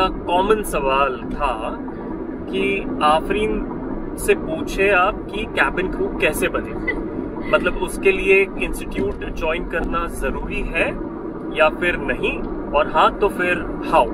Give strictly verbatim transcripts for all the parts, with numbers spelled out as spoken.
Common सवाल था कि आफरीन से पूछे आप कि कैबिन क्रू कैसे बने। मतलब उसके लिए इंस्टीट्यूट ज्वाइन करना जरूरी है या फिर नहीं, और हाँ तो फिर हाउ।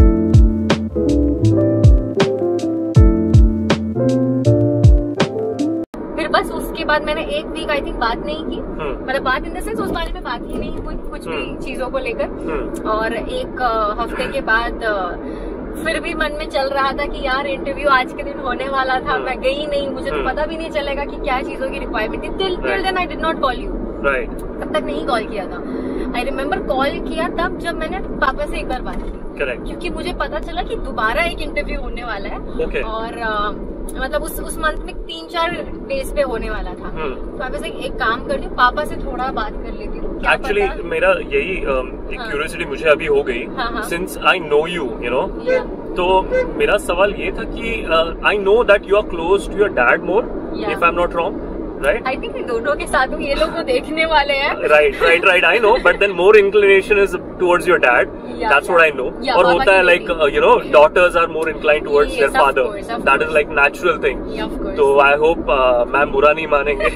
फिर बस उसके बाद मैंने एक वीक आई थिंक बात नहीं की, मतलब बात इन द सेंस उस बारे में बात ही नहीं हुई कुछ भी चीजों को लेकर। और एक हफ्ते के बाद फिर भी मन में चल रहा था कि यार इंटरव्यू आज के दिन होने वाला था, मैं गई नहीं, मुझे तो पता भी नहीं चलेगा कि क्या चीजों की रिक्वायरमेंट थी। Till till then I did not call you, तब तक नहीं कॉल किया था। आई रिमेम्बर कॉल किया तब जब मैंने पापा से एक बार बात की, Correct. क्योंकि मुझे पता चला कि दोबारा एक इंटरव्यू होने वाला है। okay. और आ, मतलब उस उस मंथ में तीन चार डेज पे होने वाला था। hmm. तो पापा से एक काम करती हूँ, पापा से थोड़ा बात कर लेती हूँ। एक्चुअली मेरा यही एक क्यूरियोसिटी हाँ. मुझे अभी हो गई, since I know you you know तो मेरा सवाल ये था कि I know that you are close to your dad more, if I am not wrong, right? I think दोनों के साथ हूँ, ये लोग तो देखने वाले हैं। Right right right I know, but then more inclination is towards your dad, that's what I know. और होता है like you know daughters are more inclined towards their father, that is like natural thing. तो I hope ma'am बुरा नहीं मानेंगे।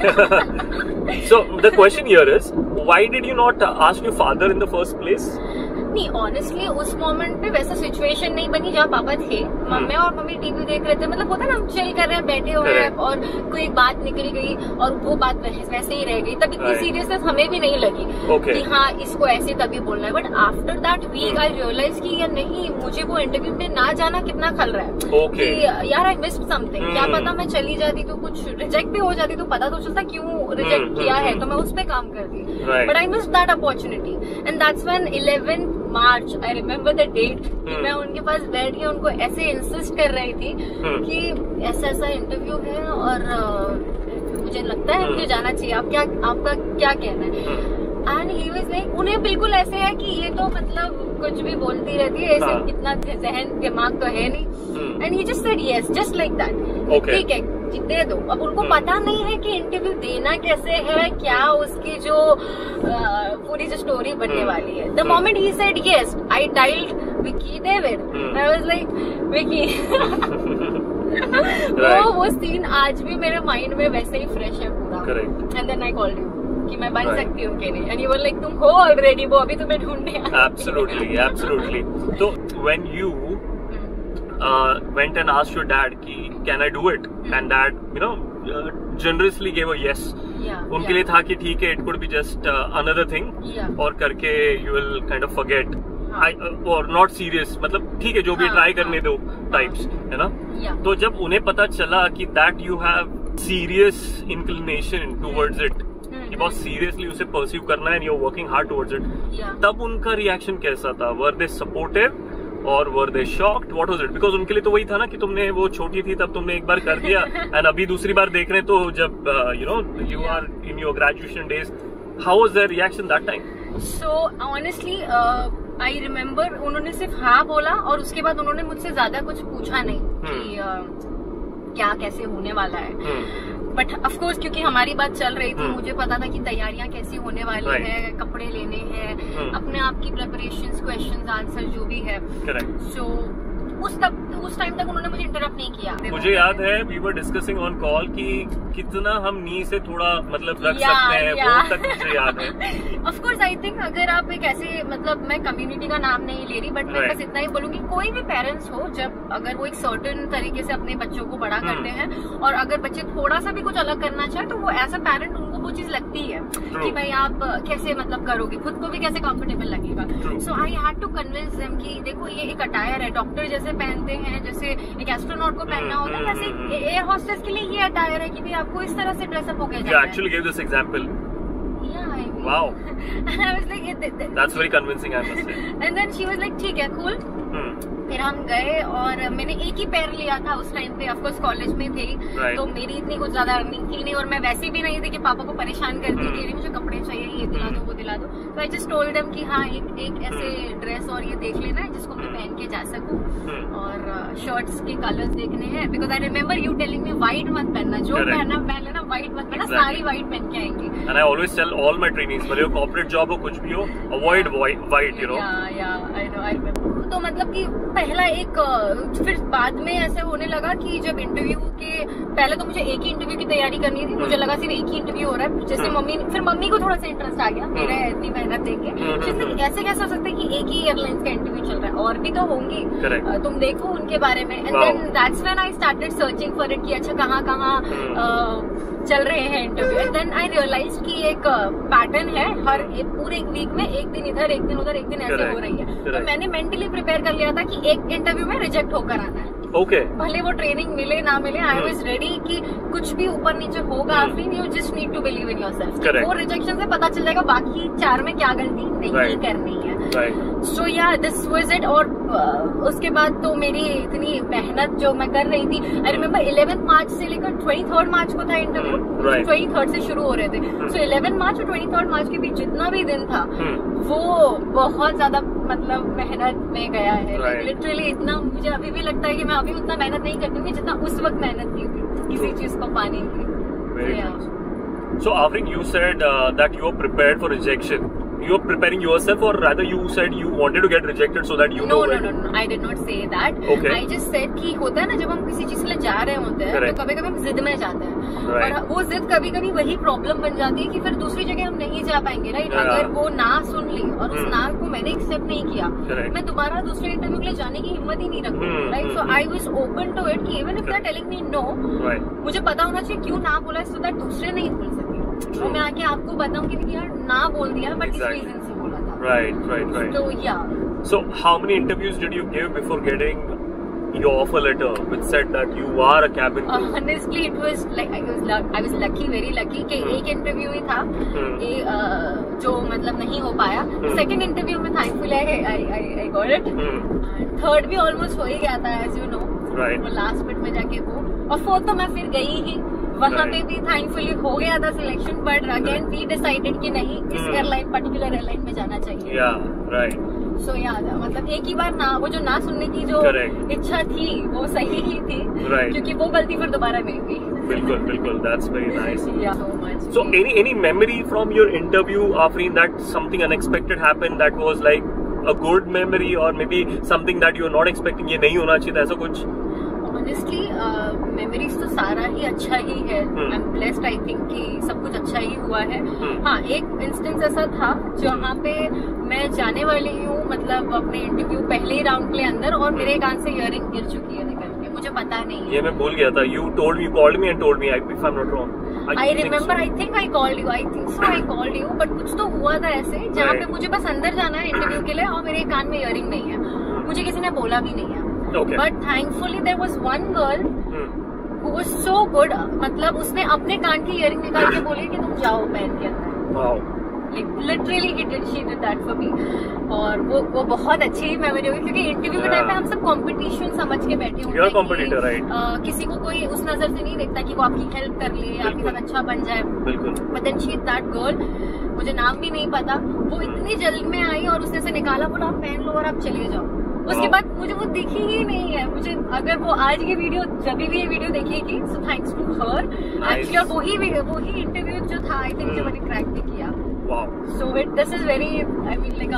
So the question here is, why did you not ask your father in the first place? नहीं, honestly उस moment पे वैसा situation नहीं बनी जहाँ पापा थे। मम्मी और मम्मी टीवी देख रहे थे, मतलब होता है ना हम चिल कर रहे हैं, बैठे हुए हैं और कोई बात निकल गई और वो बात वैसे ही रह गई, तब इतनी सीरियसनेस हमें भी नहीं लगी okay. कि हाँ इसको ऐसे तभी बोलना है। But after that week I realize कि यार नहीं, मुझे वो इंटरव्यू में ना जाना कितना खल रहा है okay. कि यार आई मिस्ड समथिंग। क्या पता मैं चली जाती तो कुछ रिजेक्ट भी हो जाती तो पता तो चलता क्यों रिजेक्ट किया है, तो मैं उस पर काम करती। But I missed that opportunity and that's when eleventh March I remember the date कि मैं उनके पास बैठ के उनको ऐसे इंसिस्ट कर रही थी कि ऐसा ऐसा इंटरव्यू है और मुझे लगता है मुझे जाना चाहिए, आप क्या आपका क्या कहना है? एंड ही वाज लाइक, उन्हें बिल्कुल ऐसे है कि ये तो मतलब कुछ भी बोलती रहती है, ऐसे इतना जहन दिमाग तो है नहीं। And he just said yes, just like that, ठीक है दे दो। अब उनको पता नहीं है कि इंटरव्यू देना कैसे है, क्या उसकी जो पूरी जो स्टोरी बनने वाली है। The moment he said yes, I dialed Vicky David, I was like Vicky. वो वो सीन आज भी मेरे माइंड में वैसे ही फ्रेश है पूरा। And then I called you कि मैं बन right. सकती हूँ कि नहीं, एंड यू वर लाइक तुम हो ऑलरेडी, वो अभी तुम्हें ढूंढने। Absolutely absolutely. तो when you Uh, went and asked your dad कि can I do it, hmm. and dad you know uh, generously gave a yes. yeah, उनके yeah. लिए था कि ठीक है, it could be just uh, another thing, yeah. और करके you will kind of forget, हाँ. I, uh, or not serious, मतलब ठीक है जो भी ट्राई हाँ, करने हाँ. दो टाइप्स, है ना? yeah. तो जब उन्हें पता चला कि that you have serious inclination towards it, hmm. कि बहुत सीरियसली उसे परस्यू करना है and you're working hard towards it, yeah. तब उनका रिएक्शन कैसा था? Were they supportive और were they shocked? What was it? Because उनके लिए तो वही था ना कि तुमने वो छोटी थी तब तुमने एक बार कर दिया एंड अभी दूसरी बार देख रहे तो जब you know you are in your graduation days, how was their reaction that time? So honestly I remember उन्होंने सिर्फ हाँ बोला और उसके बाद उन्होंने मुझसे ज्यादा कुछ पूछा नहीं कि uh, क्या कैसे होने वाला है। बट ऑफ कोर्स क्योंकि हमारी बात चल रही थी, मुझे पता था कि तैयारियां कैसी होने वाली right. है, कपड़े लेने हैं, hmm. अपने आप की प्रिपरेशंस, क्वेश्चंस, आंसर जो भी है। करेक्ट। सो उस तक उस टाइम तक उन्होंने मुझे इंटरप्ट नहीं किया। मुझे याद है we were discussing on call कि कितना हम नी से थोड़ा मतलब रख या, सकते हैं, वो तक मुझे याद है। ऑफ कोर्स आई थिंक अगर आप एक ऐसे, मतलब मैं कम्युनिटी का नाम नहीं ले रही, बट मैं बस इतना ही बोलूंगी, कोई भी पेरेंट्स हो, जब अगर वो एक सर्टेन तरीके से अपने बच्चों को बड़ा करते हैं और अगर बच्चे थोड़ा सा भी कुछ अलग करना चाहे तो वो एज अ पेरेंट उनको वो चीज लगती है कि भाई आप कैसे मतलब करोगे, खुद को भी कैसे कंफर्टेबल लगेगा। So I had to convince them कि देखो ये एक अटायर है, डॉक्टर जैसे पहनते हैं, जैसे एक एस्ट्रोनॉट को पहनना होता है, वैसे एयर होस्टेस के लिए ये अटायर है कि भाई आपको इस तरह से ड्रेसअप होके जाना है। You actually gave this example. Yeah, I mean. Wow. And I was like, th th that's very convincing, I must say. And then she was like, ठीक है, cool. Hmm. फिर हम गए और मैंने एक ही पैर लिया था उस टाइम पे, ऑफकोर्स कॉलेज में थे right. तो मेरी इतनी कुछ ज्यादा अर्निंग थी नहीं और मैं वैसे भी नहीं थी कि पापा को परेशान करती hmm. कि मुझे कपड़े चाहिए, ये दिला दो वो दिला दो। तो आई जस्ट टोल्ड देम कि हाँ एक एक ऐसे ड्रेस और ये देख लेना है जिसको मैं पहन के जा सकूं और शर्ट्स के कलर्स देखने हैं, because I remember you telling me white मत पहनना, जो पहनना पहन लेना, व्हाइट मत पहनना, सारी व्हाइट पहन के आएंगी। And I always tell all my trainings, भले वो कॉर्पोरेट जॉब हो कुछ भी हो, अवॉइड व्हाइट, यू नो। या या आई नो, आई रिमेम्बर। तो मतलब कि पहला एक, फिर बाद में ऐसे होने लगा कि जब इंटरव्यू के पहले तो मुझे एक ही इंटरव्यू की तैयारी करनी थी, मुझे लगा सिर्फ एक ही इंटरव्यू हो रहा है। जैसे मम्मी, फिर मम्मी को थोड़ा सा इंटरेस्ट आ गया मेरे इतनी मेहनत देख के, ऐसे कैसे हो सकता है कि एक ही एयरलाइंस का इंटरव्यू चल रहा है, और भी तो होंगी, तुम देखो उनके बारे में। And then that's when I started searching for it कि अच्छा कहाँ कहाँ चल रहे हैं interview. And then I realize कि एक पैटर्न है, हर एक पूरे एक वीक में एक दिन इधर एक दिन उधर एक दिन ऐसे हो रही है। तो मैंने मेंटली प्रिपेयर कर लिया था कि एक इंटरव्यू में रिजेक्ट होकर आना है। Okay okay. भले वो ट्रेनिंग मिले ना मिले, आई वाज रेडी कि कुछ भी ऊपर नीचे होगा, Afreen you just need to believe in yourself. वो रिजेक्शन से पता चल जाएगा बाकी चार में क्या गलती नहीं right. करनी है। So yeah this was it. और uh, उसके बाद तो मेरी इतनी मेहनत जो मैं कर रही थी, आई रिमेम्बर इलेवेंथ मार्च से लेकर ट्वेंटी थर्ड मार्च को था इंटरव्यू, ट्वेंटी थर्ड से शुरू हो रहे थे। सो इलेवेंथ मार्च और ट्वेंटी थर्ड मार्च के बीच जितना भी दिन था वो बहुत ज्यादा मतलब मेहनत में गया है। लिटरली इतना मुझे अभी भी लगता है कि मैं अभी उतना मेहनत नहीं करती हूँ जितना उस वक्त मेहनत की थी किसी चीज को पाने की। So Afreen, you said uh, that you are prepared for rejection. You are preparing yourself, or rather you said you wanted to get rejected so that you no, know. No, no, no, no. I did not say that. Okay. I just said कि होता है ना जब हम किसी चीज के लिए जा रहे होते हैं तो कभी कभी हम जिद में जाते हैं, right. और वो जिद कभी कभी वही प्रॉब्लम बन जाती है कि फिर दूसरी जगह हम नहीं जा पाएंगे, राइट? yeah. अगर वो ना सुन ली और उस hmm. ना को मैंने एक्सेप्ट नहीं किया, Correct. मैं दोबारा दूसरे इंटरव्यू के लिए जाने की हिम्मत ही नहीं रखती, right? So I was open to it कि even if they are telling me no, मुझे पता होना चाहिए क्यों ना बोला, सो दैट दूसरे नहीं बोल सके। तो मैं आके आपको बताऊं कि यार ना बोल दिया बट इस रीजन से बोला था। Right, right, right. So yeah. So how many interviews did you give before getting your offer letter, which said that you are a cabin crew? Uh, honestly, it was like I was I was lucky, very lucky कि hmm. एक interview ही था hmm. A, uh, जो मतलब नहीं हो पाया। Second hmm. Interview में थैंकफुल है I I I got it. Third भी ऑलमोस्ट हो ही गया था एज यू नो, वो लास्ट मिनट में जाके वो, और फोर्थ तो मैं फिर गई ही, वहाँ पे भी थैंकफुली हो गया था selection, but again we decided कि नहीं इस एयरलाइन पर्टिकुलर एयरलाइन में जाना चाहिए। या राइट। सो याद है मतलब एक ही बार ना, वो जो ना सुनने की जो Correct. इच्छा थी वो सही ही थी, right. क्योंकि वो गलती फिर दोबारा नहीं हुई। बिल्कुल बिल्कुल, that's very nice. Yeah, so much. So any any memory from your interview, Afreen, that something unexpected happened that was like a good memory, or maybe something that you were not expecting, ये नहीं होना चाहिए था, ऐसा कुछ? Honestly memories तो सारा ही अच्छा ही है। I am blessed, I think कि सब कुछ अच्छा ही हुआ है। hmm. हाँ, एक इंस्टेंस ऐसा था जहाँ पे मैं जाने वाली हूँ मतलब अपने इंटरव्यू पहले ही राउंड के लिए अंदर, और मेरे कान से इयरिंग गिर चुकी है निकल के, मुझे पता नहीं है। ये मैं भूल गया था। You told me, called me and told me, if I am not wrong. I remember, I think I called you, I think so I called you, but कुछ तो हुआ था ऐसे जहाँ पे मुझे बस अंदर जाना है इंटरव्यू के लिए और मेरे कान में इयरिंग नहीं है, मुझे किसी ने बोला भी नहीं है। Okay. But thankfully there was one girl hmm. who was so good, मतलब उसने अपने कान की इयरिंग निकाल के बोली कि तुम जाओ पहन के अंदर। wow. Like literally he did, she did that for me। और वो वो बहुत अच्छी मेमोरी होगी, क्योंकि इंटरव्यू के टाइम पे हम सब कंपटीशन समझ के बैठे होंगे। You're a competitor, right? uh, किसी को कोई उस नजर से नहीं देखता कि वो आपकी हेल्प कर ले, आपके साथ अच्छा बन जाए। बिल्कुल। But then she that girl, मुझे नाम भी नहीं पता, वो इतनी जल्द में आई और उसने से निकाला, बोला आप पहन लो और आप चले जाओ। उसके बाद मुझे वो दिखी ही नहीं है। मुझे अगर वो आज ये वीडियो जब भी ये वीडियो देखेगी, so thanks to her actually. और वही वही इंटरव्यू जो था आई थिंक जो मैंने क्रैक भी किया। So it this is very, I mean like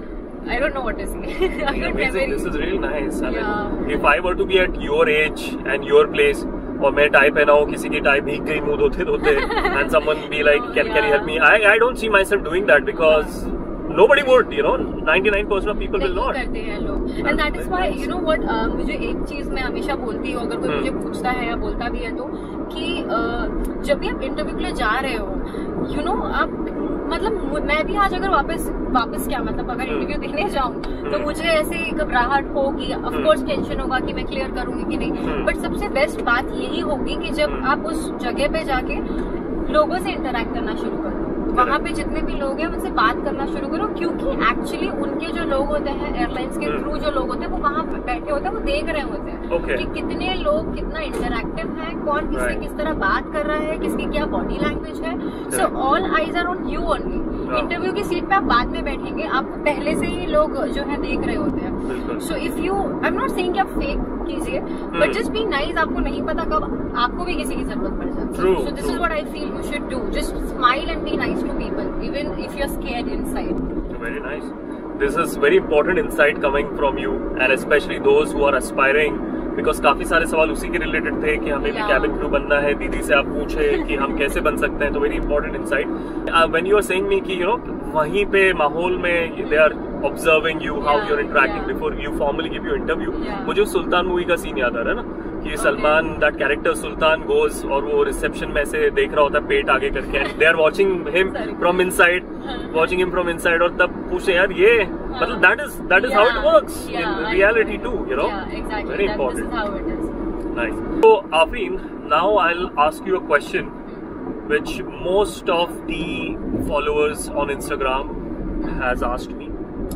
I don't know what to say. I don't Amazing. very... This is really nice. I yeah. mean, if I were to be at your age and your place, और मैं tie पहना हूँ, किसी की tie भीग गई मुंह धोते धोते, and someone be like, can can you help me? I I don't see myself doing that because nobody would, you know, ninety-nine percent of people will not. करते हैं लोग, and that is why you know what, uh, मुझे एक चीज मैं हमेशा बोलती हूँ, अगर कोई मुझे पूछता है या बोलता भी है तो, कि uh, जब भी आप इंटरव्यू के लिए जा रहे हो, यू you नो know, आप मतलब मैं भी आज अगर वापस वापस क्या मतलब अगर इंटरव्यू देने जाऊँ तो मुझे ऐसे घबराहट होगी, ऑफ कोर्स टेंशन होगा कि मैं क्लियर करूंगी कि नहीं, बट सबसे बेस्ट बात यही होगी कि जब आप उस जगह पे जाके लोगों से इंटरेक्ट करना शुरू करो, वहाँ पे जितने भी लोग हैं उनसे बात करना शुरू करो, क्योंकि एक्चुअली उनके जो लोग होते हैं एयरलाइंस के थ्रू जो लोग होते हैं वो वहाँ बैठे होते हैं, वो देख रहे होते हैं okay. कि कितने लोग कितना इंटरैक्टिव है, कौन किससे right. किस तरह बात कर रहा है, किसकी क्या बॉडी लैंग्वेज है। So all eyes are on you only. Interview की सीट पे आप बाद में बैठेंगे, आपको पहले से ही लोग जो है देख रहे होते हैं। So if you, I am not saying कि आप फेक कीजिए, बट जस्ट बी नाइस। आपको नहीं पता कब आपको भी किसी की जरूरत पड़ जाए। So this is what I feel you should do, just smile and be nice to people, even if you're scared inside. Very nice. this is very important insight coming from you, and especially those who are aspiring, because काफी सारे सवाल उसी के related थे कि हमें भी cabin crew बनना है, दीदी से आप पूछे कि हम कैसे बन सकते हैं, तो very important insight. When you are saying me कि यू नो वहीं पे माहौल में they are observing you, how you are interacting before you formally give you interview. मुझे सुल्तान मूवी का सीन याद आ रहा है ना, कि Salman, that character Sultan goes और वो रिसेप्शन में से देख रहा होता है पेट आगे करके, they are watching him from inside, watching him from inside, और तब पूछे यार ये मतलब that is that is how it works in reality too, you know, very important. Nice. So Afreen, now I'll ask you a question which most of the followers on Instagram has asked me.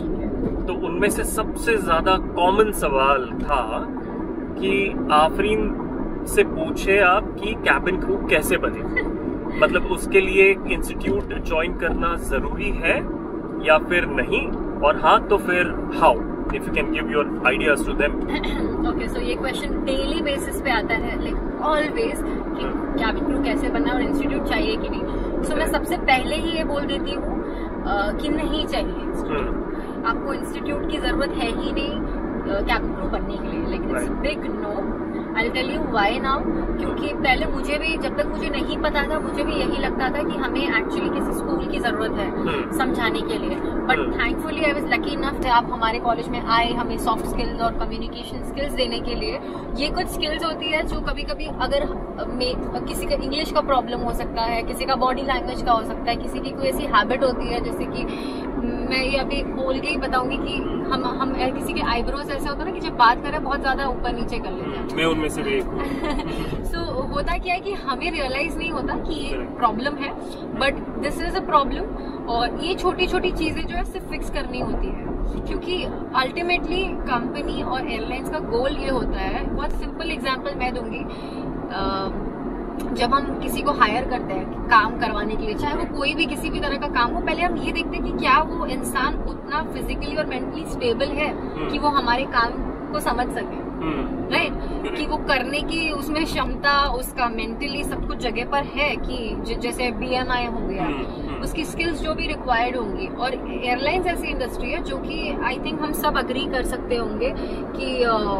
तो उनमें से सबसे ज्यादा common सवाल था कि आफरीन से पूछे आप कि कैबिन क्रू कैसे बने. मतलब उसके लिए इंस्टीट्यूट ज्वाइन करना जरूरी है या फिर नहीं, और हाँ तो फिर how, if you can give your ideas to them. Okay, so ये क्वेश्चन डेली बेसिस पे आता है, like always, कि कैबिन क्रू कैसे बनना और इंस्टीट्यूट चाहिए कि नहीं. so, मैं सबसे पहले ही ये बोल देती हूँ कि नहीं चाहिए इंस्टीट्यूट. आपको इंस्टीट्यूट की जरूरत है ही नहीं कैबिन क्रू बनने के लिए. Like it's big no. I will tell you why now. क्योंकि पहले मुझे भी, जब तक मुझे नहीं पता था, मुझे भी यही लगता था कि हमें एक्चुअली किसी स्कूल की जरूरत है hmm. समझाने के लिए. But thankfully I was lucky enough आप हमारे कॉलेज में आए, हमें सॉफ्ट स्किल्स और कम्युनिकेशन स्किल्स देने के लिए. ये कुछ स्किल्स होती है जो कभी कभी अगर में किसी का इंग्लिश का प्रॉब्लम हो सकता है, किसी का बॉडी लैंग्वेज का हो सकता है, किसी की कोई ऐसी हैबिट होती है, जैसे कि मैं ये अभी बोल के ही बताऊंगी कि हम हम किसी के आईब्रोज ऐसे होता है ना कि जब बात करें बहुत ज्यादा ऊपर नीचे कर लेते हैं. मैं उनमें से भी एक हूँ. सो होता क्या है कि हमें रियलाइज नहीं होता कि ये प्रॉब्लम है, but this is a problem. और ये छोटी छोटी चीजें जो है सिर्फ फिक्स करनी होती है, क्योंकि अल्टीमेटली कंपनी और एयरलाइंस का गोल ये होता है. बहुत सिंपल एग्जांपल मैं दूंगी. uh, जब हम किसी को हायर करते हैं काम करवाने के लिए, चाहे वो कोई भी किसी भी तरह का काम हो, पहले हम ये देखते हैं कि क्या वो इंसान उतना फिजिकली और मेंटली स्टेबल है कि वो हमारे काम को समझ सके, राइट right? कि वो करने की उसमें क्षमता, उसका मेंटली सब कुछ जगह पर है, कि जैसे बी एम आई हो गया, उसकी स्किल्स जो भी रिक्वायर्ड होंगी. और एयरलाइंस ऐसी इंडस्ट्री है जो कि आई थिंक हम सब अग्री कर सकते होंगे कि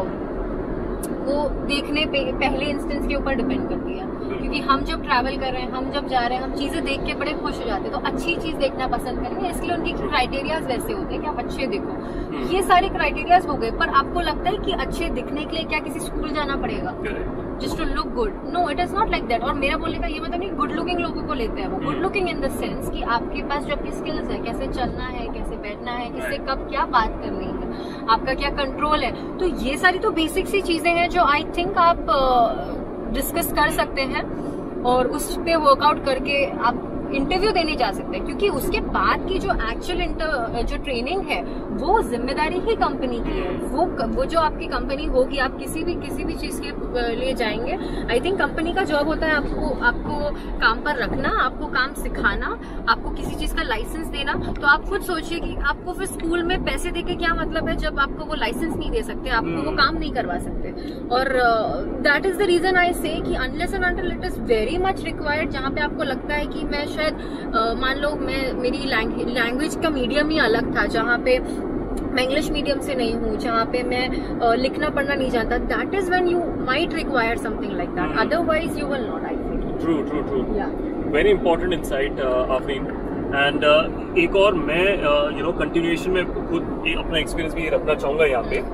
वो देखने पे पहले इंस्टेंस के ऊपर डिपेंड करती है. क्योंकि हम जब ट्रैवल कर रहे हैं, हम जब जा रहे हैं, हम चीजें देख के बड़े खुश हो जाते हैं, तो अच्छी चीज देखना पसंद करेंगे. इसलिए उनकी क्राइटेरियाज वैसे होते हैं कि आप अच्छे देखो. ये सारे क्राइटेरियाज हो गए, पर आपको लगता है कि अच्छे दिखने के लिए क्या किसी स्कूल जाना पड़ेगा just to look good? No, it is not like that. और मेरा बोलने का ये मतलब नहीं गुड लुकिंग लोगों को लेते हैं. वो good looking in the sense कि आपके पास जो आपकी स्किल्स है, कैसे चलना है, कैसे बैठना है, किससे कब क्या बात करनी है, आपका क्या कंट्रोल है. तो ये सारी तो बेसिक सी चीजें हैं जो आई थिंक आप डिस्कस कर सकते हैं और उस पे वर्कआउट करके आप इंटरव्यू देने जा सकते हैं. क्योंकि उसके बाद की जो एक्चुअल जो ट्रेनिंग है वो जिम्मेदारी ही कंपनी की है. वो वो जो आपकी कंपनी होगी, आप किसी भी किसी भी चीज के लिए जाएंगे, आई थिंक कंपनी का जॉब होता है आपको आपको काम पर रखना, आपको काम सिखाना, आपको किसी चीज का लाइसेंस देना. तो आप खुद सोचिए कि आपको फिर स्कूल में पैसे देके क्या मतलब है जब आपको वो लाइसेंस नहीं दे सकते, आपको वो काम नहीं करवा सकते. और that is the reason I say कि unless and until it is very much required, जहाँ पे आपको लगता है कि मैं Uh, मान लो मैं मेरी लैंग्वेज का मीडियम ही अलग था, जहाँ पे मैं इंग्लिश मीडियम से नहीं हूँ, जहाँ पे मैं uh, लिखना पढ़ना नहीं जानता, that is when you might require something like that. Otherwise you will not. I think true true true very important insight Afreen. And एक और मैं यू नो कंटिन्यूएशन में खुद अपना एक्सपीरियंस भी रखना चाहूंगा यहाँ पे.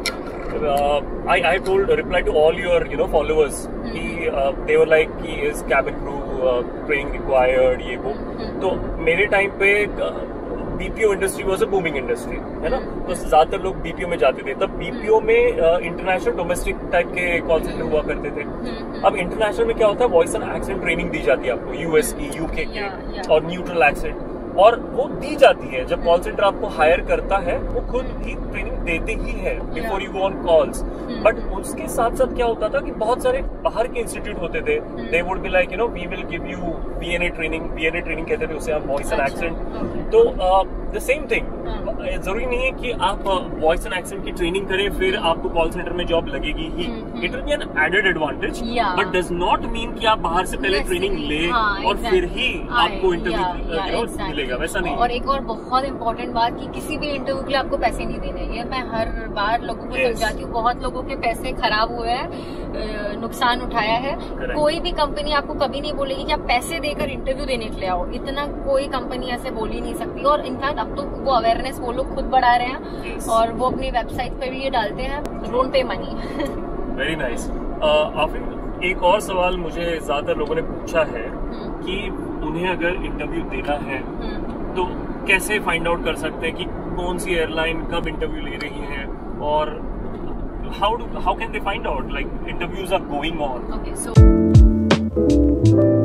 I I told reply to all your you know followers कि दे वर लाइक कि is cabin crew training required, ये वो. तो मेरे टाइम पे BPO industry was a booming industry, है ना. तो ज्यादातर लोग बीपीओ में जाते थे. तब बीपीओ में इंटरनेशनल डोमेस्टिक टाइप के कॉल सेंटर हुआ करते थे. अब इंटरनेशनल में क्या होता है, वॉइस एंड एक्सेंट ट्रेनिंग दी जाती है आपको, यूएस की, यूके की, और न्यूट्रल एक्सेंट, और वो दी जाती है. जब कॉल सेंटर आपको हायर करता है वो खुद ही ट्रेनिंग देते ही है before you go on calls. बट उसके साथ साथ क्या होता था कि बहुत सारे बाहर के इंस्टीट्यूट होते थे, they would be like you know we will give you BNA training. BNA training कहते थे उसे हम, वॉइस एंड एक्सेंट. तो द सेम थिंग, जरूरी नहीं है कि आप वॉइस एंड एक्सेंट की ट्रेनिंग करें फिर आपको कॉल सेंटर में जॉब लगेगी ही. It will be an added advantage, but does not mean कि आप बाहर से पहले ट्रेनिंग ले हाँ, और exactly. फिर ही आपको इंटरव्यू मिलेगा, वैसा नहीं. और एक और बहुत इंपॉर्टेंट बात कि किसी भी इंटरव्यू के लिए आपको पैसे नहीं देने. ये मैं हर बार लोगों को yes. समझाती हूँ. बहुत लोगों के पैसे खराब हुए हैं, नुकसान उठाया है. Correct. कोई भी कंपनी आपको कभी नहीं बोलेगी कि आप पैसे देकर इंटरव्यू देने के लिए आओ. इतना कोई कंपनी ऐसे बोल ही नहीं सकती. और इनफैक्ट अब तो वो अवेयरनेस वो लोग खुद बढ़ा रहे हैं yes. और वो अपनी वेबसाइट पे भी ये डालते हैं, don't pay money. Very nice. Afreen, एक और सवाल मुझे ज्यादातर लोगों ने पूछा है कि उन्हें अगर इंटरव्यू देना है तो कैसे फाइंड आउट कर सकते हैं कि कौन सी एयरलाइन कब इंटरव्यू ले रही है, और how do how can they find out like interviews are going on. Okay, so